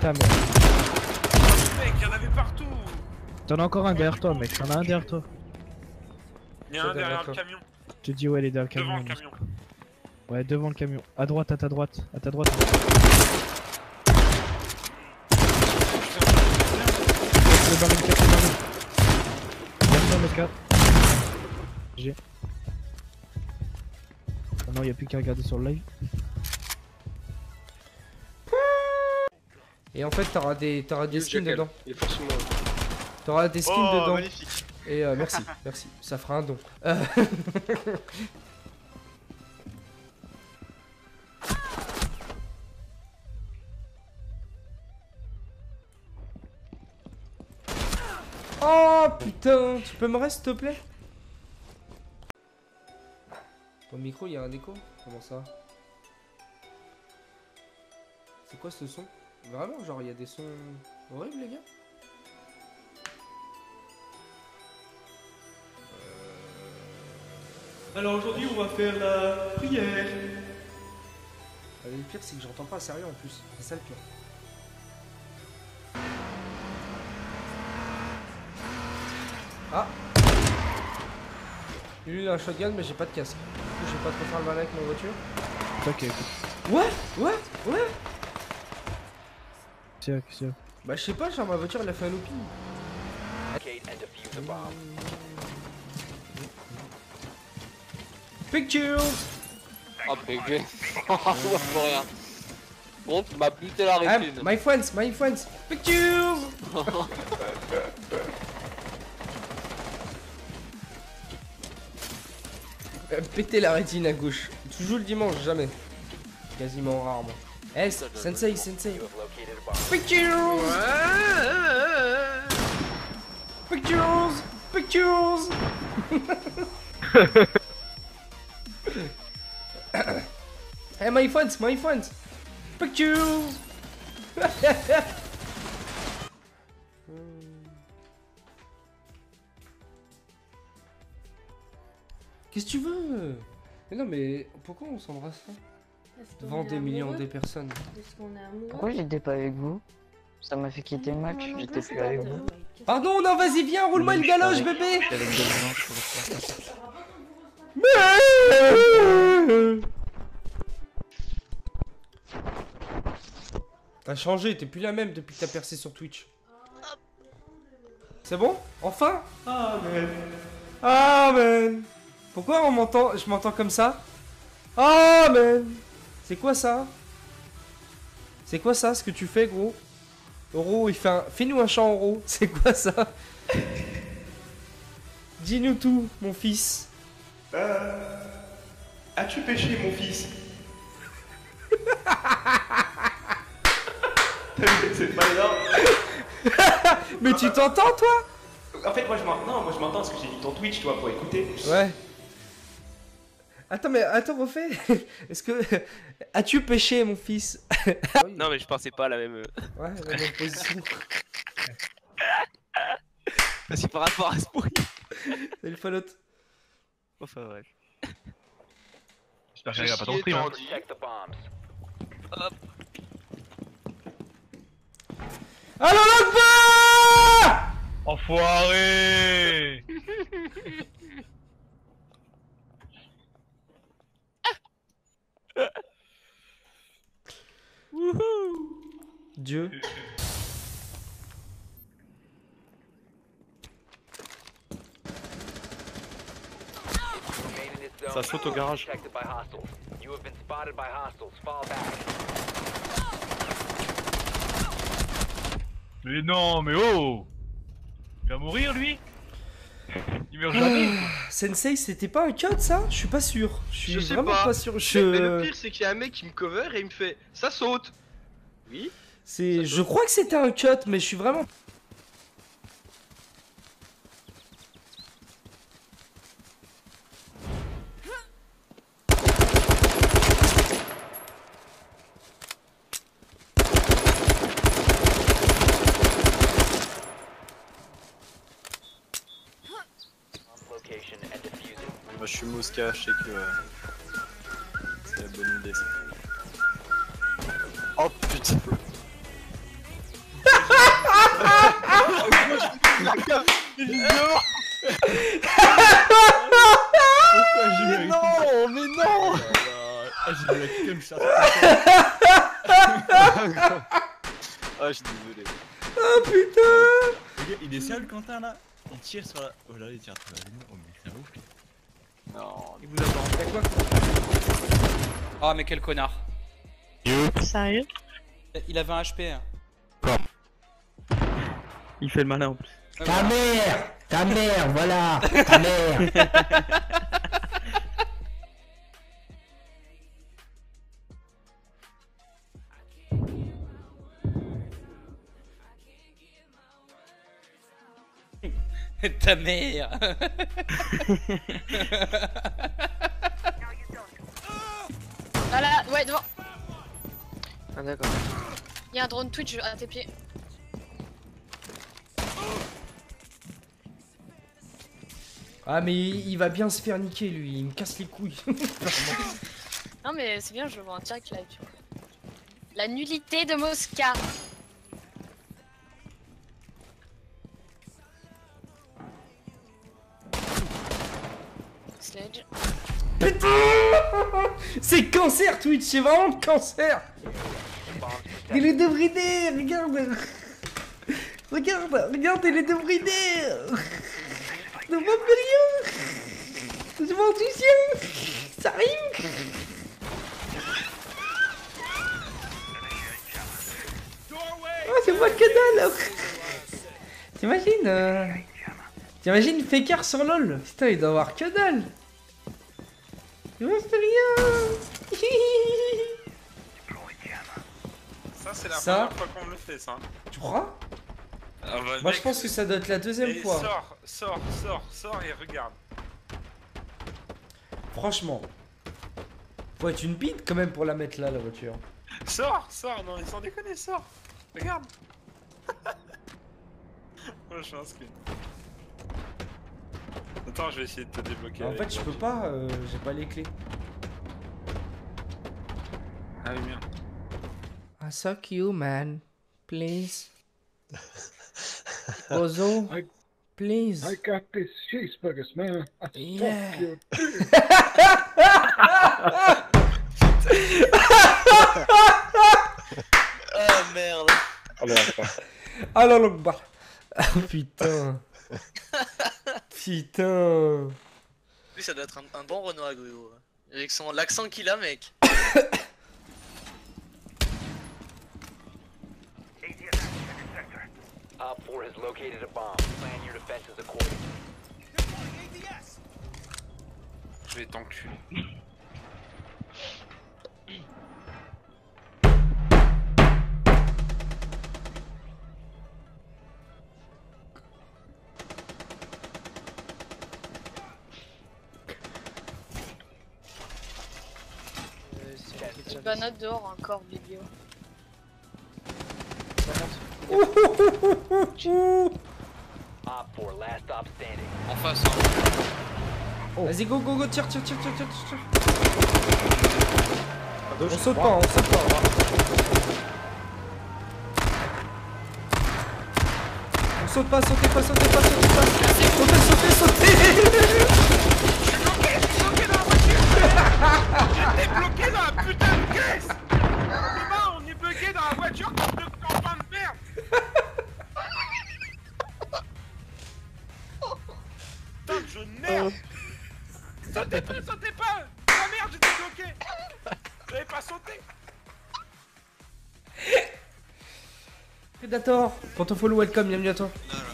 ta mère. Mec, il y en avait partout. T'en as encore un derrière toi, mec. T'en as un derrière toi. Il y a un derrière le camion. Je te dis, ouais, il est derrière le camion. Devant le camion. Ouais, devant le camion. À droite, à ta droite. À ta droite. Le baril, le baril. Derrière toi, mec. J'ai. Oh non, y'a plus qu'à regarder sur le live. Et en fait, t'auras des skins dedans. Il est forcément. T'auras des skins Oh, dedans. magnifique. Et merci, merci. Ça fera un don. Oh putain, tu peux me rester s'il te plaît? Ton micro, il y a un écho? Comment ça? C'est quoi ce son? Vraiment, genre, il y a des sons horribles, les gars? Alors aujourd'hui, on va faire la prière. Le pire, c'est que j'entends pas sérieux en plus. C'est ça le pire. Ah! Lui, il a un shotgun, mais j'ai pas de casque. Du coup, je vais pas trop faire le malin avec ma voiture. Ok. Ouais! C'est. Bah, je sais pas, genre ma voiture, elle a fait un looping. Pictures! Oh putain. Oh pour rien. Bon, tu m'as buté la rétine. My friends! Pictures! Péter la rétine à gauche. Toujours le dimanche, jamais. Quasiment rarement. Eh, sensei. Pictures! Pictures! Hey, my friends! Pictures! Qu'est-ce que tu veux? Mais non, mais pourquoi on s'embrasse là? Devant des millions de personnes. Parce qu'on est amoureux. Pourquoi j'étais pas avec vous? Ça m'a fait quitter le match, j'étais plus avec vous. Pardon, non, vas-y, viens, roule-moi une galoche, bébé! T'as changé, t'es plus la même depuis que t'as percé sur Twitch. C'est bon? Enfin? Amen. Pourquoi je m'entends comme ça? Amen. C'est quoi ça? C'est quoi ça, ce que tu fais, gros? Oro, il fait un... Fais-nous un chant, Oro. C'est quoi ça? Dis-nous tout, mon fils. As-tu péché, mon fils? C'est pas énorme. Mais tu t'entends, toi? En fait, moi je m'entends parce que j'ai mis ton Twitch, toi, pour écouter. Ouais. Attends, refais. Est-ce que... As-tu péché, mon fils? Non, mais je pensais pas à la même. Ouais, la même position. C'est par rapport à ce bruit. C'est le falote. Enfin, bref. J'espère qu'elle va pas ton stream. Hop. Alors là-bas! Enfoiré! Dieu. Ça saute au garage. Mais non, mais oh! Il va mourir lui? Il meurt jamais? Sensei, c'était pas un cut ça? Je suis pas sûr. Je suis vraiment pas sûr. Mais le pire, c'est qu'il y a un mec qui me cover et il me fait ça saute. Oui. Je crois que c'était un cut, mais je suis vraiment. Moi je suis Mosca, je sais que c'est la bonne idée ça. Oh putain. Mosca. Mais non, mais non. Ah, j'ai eu la queue comme ça. Ah, je suis désolé. Oh putain. Le gars, il est seul, Quentin, là. Il tire sur la... Oh là, il tire sur la ligne. Oh, mais c'est un ouf, lui. Non. Il vous attend. T'as quoi? Ah, mais quel connard. Sérieux? Il avait un HP. Hein. Il fait le malin en plus. Ta mère! Ta mère, voilà! Ta mère! Ta mère. Voilà, ouais, devant. Ah d'accord. Il y a un drone Twitch à tes pieds. Ah mais il va bien se faire niquer lui, il me casse les couilles. Non mais c'est bien, je vois un direct live, tu vois. La nullité de Mosca. Sledge. Putain. C'est cancer Twitch, c'est vraiment cancer. Il est débridé, regarde. Regarde, il est débridé. Ne vois plus rien. Je m'en soucie. Ça arrive. Oh, c'est moi que dalle. T'imagines Fekar sur LOL. Putain, il doit avoir que dalle. Je m'en fais rien. Ça, c'est la Ça première fois qu'on me le fait, ça. Tu crois? Ah bah, Moi mec, je pense que ça doit être la deuxième et fois. Sors et regarde. Franchement. Faut être une bite quand même pour la mettre là, la voiture. Sors, non, ils sont déconnés, sors. Regarde. Oh, je suis un screen. Attends, je vais essayer de te débloquer. En fait, je peux pas, j'ai pas les clés. Ah oui, merde. I suck you, man. Please. Ozo, please. I got this cheeseburgers, man. Yeah. Ah merde. Ah là là, bah. Putain. Putain. Lui, ça doit être un bon Renault Agrio. Avec l'accent qu'il a, mec. Op 4 has located a bomb. Plan your defenses accordingly. Je vais t'enculer. Banade dehors encore, vidéo. Op 4, last stop standing. En face, Oh. Vas-y, go, tire. On saute pas, On saute pas, sautez pas. Sautez. J'étais bloqué dans la putain de caisse. Comment on est bloqué dans la voiture comme deux enfants de merde. Putain, je merde. Sautez pas. Ah merde, j'étais bloqué. J'avais pas sauté. Predator, quand on follow, welcome, bienvenue à toi.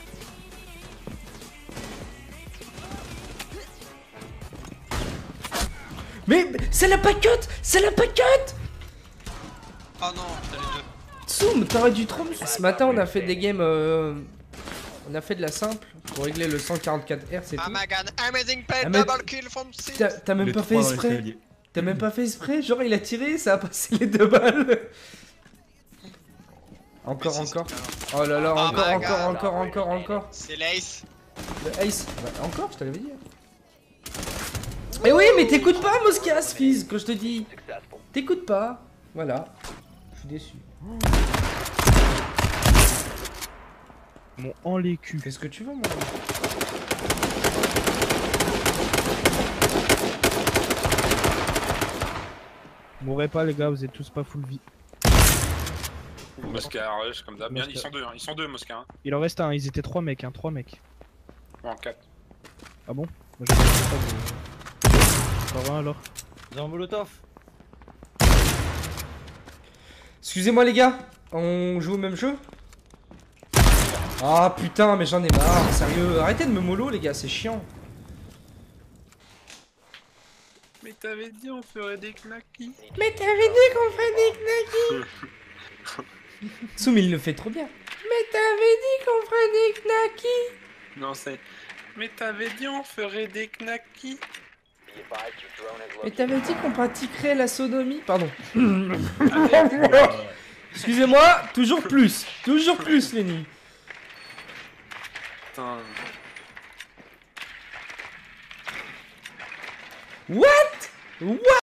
Mais c'est la paquette. Oh non, t'as les deux. Tsoum, t'aurais dû trop. Ce matin, on a fait des games. On a fait de la simple pour régler le 144 Hz et tout. Oh my god, amazing play, Ah, mais double kill from six. T'as même pas fait exprès. T'as même pas fait exprès. Genre, il a tiré, ça a passé les 2 balles. Encore. Oh là là, encore. C'est l'ace. Le ace. Bah, encore, je te l'avais dit. Mais oui, mais t'écoutes pas, Moscas, Fizz, quand je te dis. T'écoutes pas. Voilà. Je suis déçu. Mon en les culs. Fais ce que tu veux, moi. Mourrez pas les gars, vous êtes tous pas full vie. Moscar, rush comme d'hab. Bien, ils sont deux, hein. Ils sont deux, Moscar. Hein. Il en reste un, ils étaient 3 mecs, hein, 3 mecs. Ou en 4. Ah bon? Moi, je sais pas, encore un alors. J'ai un molotov. Excusez-moi les gars, on joue au même jeu? Ah putain, mais j'en ai marre, sérieux. Arrêtez de me mollo les gars, c'est chiant. Mais t'avais dit on ferait des knackis. Mais t'avais dit qu'on ferait des knackis. Soum il le fait trop bien. Mais t'avais dit qu'on ferait des knackis. Non, c'est. Mais t'avais dit on ferait des knackis. Mais t'avais dit qu'on pratiquerait la sodomie. Pardon. Excusez-moi, toujours plus Lenny. Putain. What?